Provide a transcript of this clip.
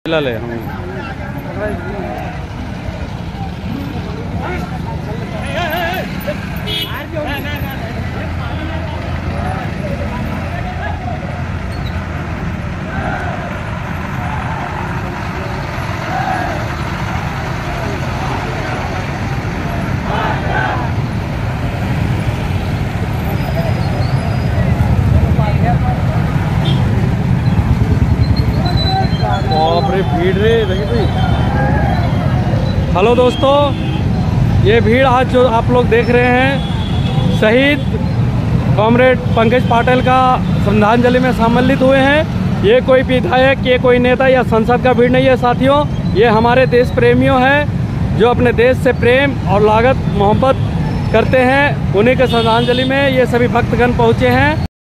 ले हमें। भीड़ रे देखिए भाई। हेलो दोस्तों, ये भीड़ आज जो आप लोग देख रहे हैं शहीद कॉमरेड पंकज पाटिल का श्रद्धांजलि में सम्मिलित हुए हैं। ये कोई विधायक, ये कोई नेता या संसद का भीड़ नहीं है साथियों, ये हमारे देश प्रेमियों हैं जो अपने देश से प्रेम और लागत मोहब्बत करते हैं। उन्हीं के श्रद्धांजलि में ये सभी भक्तगण पहुँचे हैं।